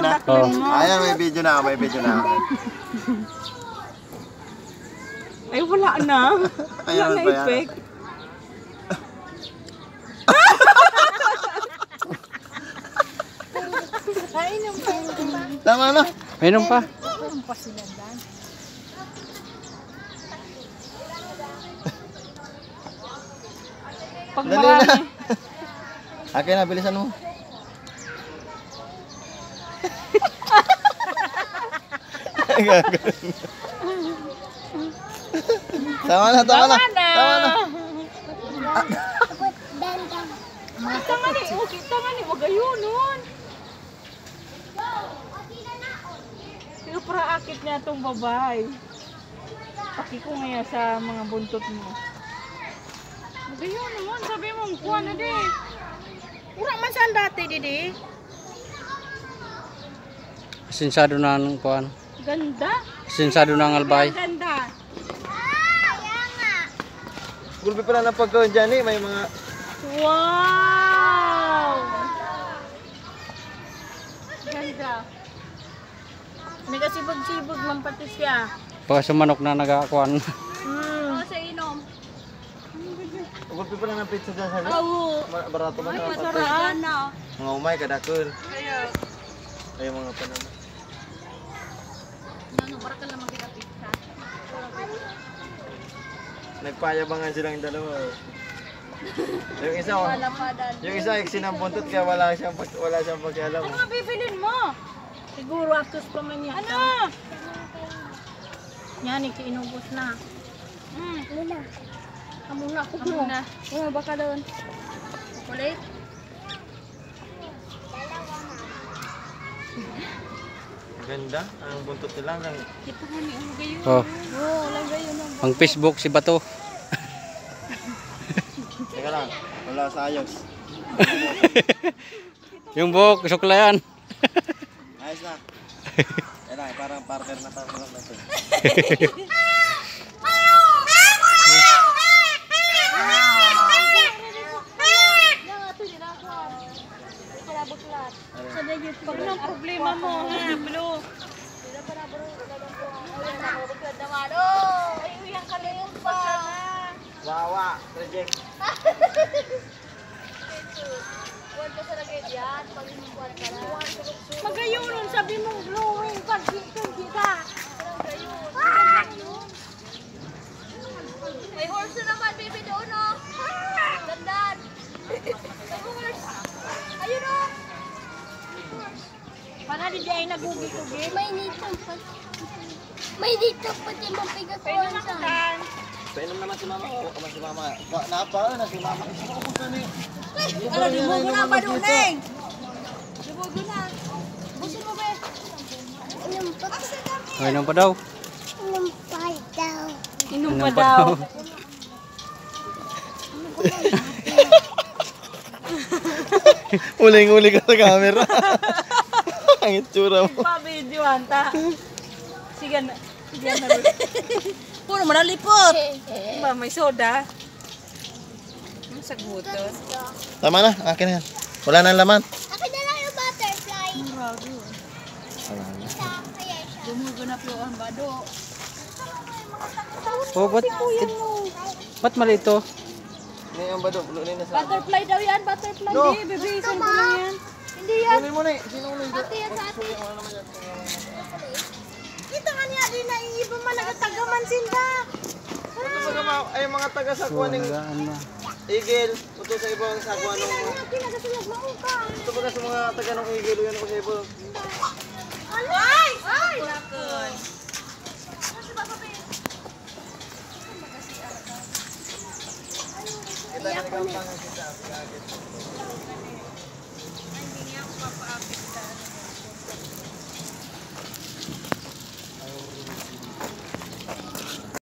na. Ayan, may video na, may video na. Ay, wala na. Wala na effect. Tama na. Mayroon pa. Pag Dali marami. na. Akin na, bilisan mo. Tama na, tama na. Tama na. Tama ni, okay, tama ni, wag ayun nun. Pero para akit niya itong babae. Paki ko nga sa mga buntot mo. Wag ayun naman, sabi mo, kuha na di. Urang man saan dati, didi. Sinsado na ng kuan. Ganda. Sinsado na ng albay. Ganda. Gulpi pala ng pagkaon dyan eh. May mga... Wow! Ganda. May kasibag-sibag man pati siya. Baka sa manok na nagakuan. Sa inom. Gulpi pala ng pizza dyan sa Oo. barato man na Masarap. mga umay, kadakon. Kaya. Ay, mga panama. Ano, para ka lamang kita pizza. Nagpayabangan silang dalawa. Yung isa eksinang buntot kaya wala siyang pagkialam. Ano nga bibilin mo? Siguro atos pa man yan. Ano? Yan, ikiinubos na. Lula. Amuna ako mo. Ano baka doon? Kulit? Ganda. Ang buntot nila. Ito nga ni Ugayo. Oh, Oo, lagay yun ang pang Facebook si Bato. Teka lang. Wala sa ayos. Yung buhok, suklayan. Ayos na. Yan lang, parang partner na natin. Pag ang problema mo, ha, Blue. Wawa, reject. Magayunon, sabi mong blowing. Pag-hindi ka. May horse na naman, baby, doon, no? Dandan. May horse. Ayun, no? Para di ay nagugi-gugi. May dito pati mapigat ko sa. Painom naman si mama. Oo, si mama. Napa na si mama. Isa ko punta ni. Ala, di mo na ba doon, Neng? Lubugo na. Busin mo, be. Mayroon pa daw. Inom pa daw. Uling-uli ka sa camera. Ang itsura mo. Pa-video, anta. Sige na. Sige na. Puro mo na lipot. Diba, may soda. Ang sagutot. Tama na, akin na yan. Wala nang laman. Akin na lang yung butterfly. Wala na. Dumugo na po ang bado. Oh, ba't mali ito? Ini yung bado, lunin na sa... Butterfly daw yan, butterfly. No. Di, bibisan ko lang yan. Hindi yan. Lunin mo na eh. Sino ulit? Ate yan sa ate. Wala naman yan. Kita nga niya din na iiba man nagatagaman sinda. Ito ay mga taga sa kuwaning igil. Ito sa ibang sa kuwanong... Ito baga sa mga taga ng igil. Yan ko sa iba. Ay! Ay! Nakon. Kita na ni Gampang.